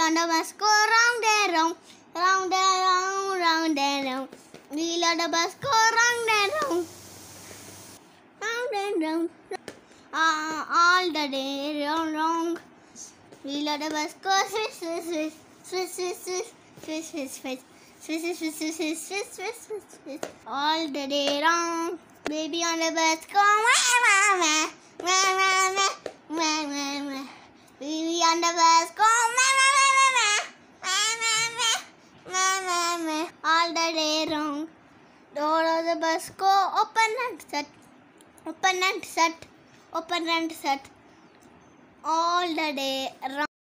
on the bus go round and round, round and round, round and round. Wheel on the bus go round and round, round and round. All the day round, round. Wheel on the bus go swish, swish, swish, swish, swish, swish, swish, swish. Swish, swish, swish, swish, swish, swish, swish, swish, swish. All the day round. Baby on the bus go wah, wah, wah, wah, wah, wah, wah, wah, wah. Baby on the bus go wah, wah, wah, wah, wah, wah, wah, wah, wah. All the day round. Door of the bus go open and shut, open and shut, open and shut. All the day round.